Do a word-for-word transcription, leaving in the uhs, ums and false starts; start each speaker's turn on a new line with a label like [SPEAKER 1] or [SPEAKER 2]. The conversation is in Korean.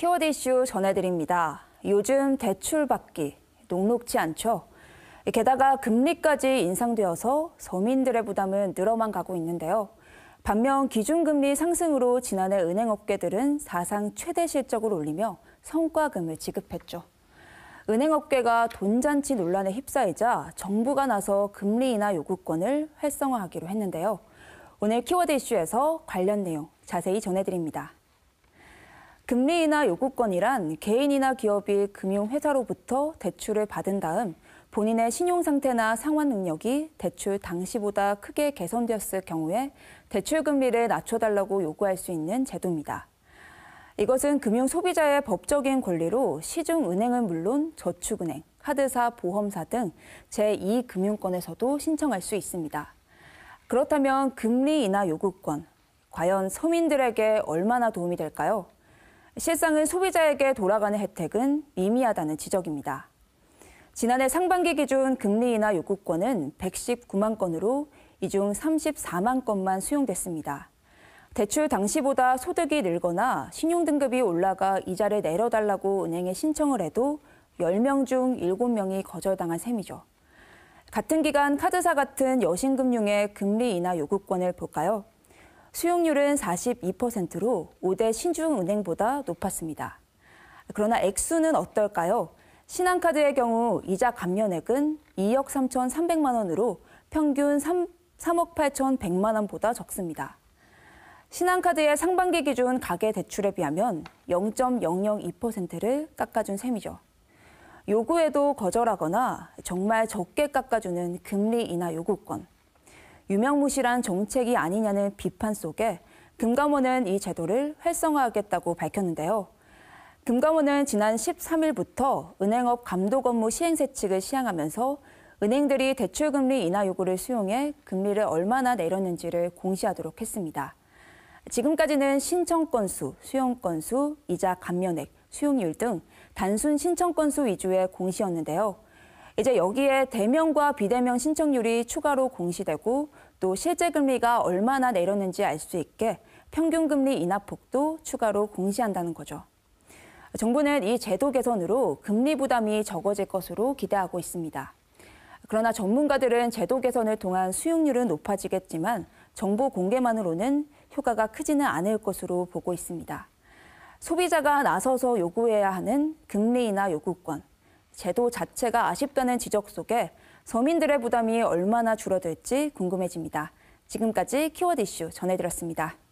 [SPEAKER 1] 키워드 이슈 전해드립니다. 요즘 대출 받기 녹록지 않죠. 게다가 금리까지 인상되어서 서민들의 부담은 늘어만 가고 있는데요. 반면 기준금리 상승으로 지난해 은행업계들은 사상 최대 실적을 올리며 성과금을 지급했죠. 은행업계가 돈잔치 논란에 휩싸이자 정부가 나서 금리 인하 요구권을 활성화하기로 했는데요. 오늘 키워드 이슈에서 관련 내용 자세히 전해드립니다. 금리 인하 요구권이란 개인이나 기업이 금융회사로부터 대출을 받은 다음 본인의 신용 상태나 상환 능력이 대출 당시보다 크게 개선되었을 경우에 대출 금리를 낮춰달라고 요구할 수 있는 제도입니다. 이것은 금융 소비자의 법적인 권리로 시중은행은 물론 저축은행, 카드사, 보험사 등 제이 금융권에서도 신청할 수 있습니다. 그렇다면 금리 인하 요구권, 과연 서민들에게 얼마나 도움이 될까요? 실상은 소비자에게 돌아가는 혜택은 미미하다는 지적입니다. 지난해 상반기 기준 금리 인하 요구권은 백십구만 건으로 이 중 삼십사만 건만 수용됐습니다. 대출 당시보다 소득이 늘거나 신용등급이 올라가 이자를 내려달라고 은행에 신청을 해도 열 명 중 일곱 명이 거절당한 셈이죠. 같은 기간 카드사 같은 여신금융의 금리 인하 요구권을 볼까요? 수용률은 사십이 퍼센트로 오 대 신중은행보다 높았습니다. 그러나 액수는 어떨까요? 신한카드의 경우 이자 감면액은 이억 삼천삼백만 원으로 평균 삼억 팔천백만 원보다 적습니다. 신한카드의 상반기 기준 가계대출에 비하면 영 점 영영이 퍼센트를 깎아준 셈이죠. 요구에도 거절하거나 정말 적게 깎아주는 금리 인하 요구권. 유명무실한 정책이 아니냐는 비판 속에 금감원은 이 제도를 활성화하겠다고 밝혔는데요. 금감원은 지난 십삼 일부터 은행업 감독 업무 시행세칙을 시행하면서 은행들이 대출금리 인하 요구를 수용해 금리를 얼마나 내렸는지를 공시하도록 했습니다. 지금까지는 신청 건수, 수용 건수, 이자 감면액, 수용률 등 단순 신청 건수 위주의 공시였는데요. 이제 여기에 대면과 비대면 신청률이 추가로 공시되고 또 실제 금리가 얼마나 내렸는지 알 수 있게 평균 금리 인하폭도 추가로 공시한다는 거죠. 정부는 이 제도 개선으로 금리 부담이 적어질 것으로 기대하고 있습니다. 그러나 전문가들은 제도 개선을 통한 수용률은 높아지겠지만 정보 공개만으로는 효과가 크지는 않을 것으로 보고 있습니다. 소비자가 나서서 요구해야 하는 금리 인하 요구권. 제도 자체가 아쉽다는 지적 속에 서민들의 부담이 얼마나 줄어들지 궁금해집니다. 지금까지 키워드 이슈 전해드렸습니다.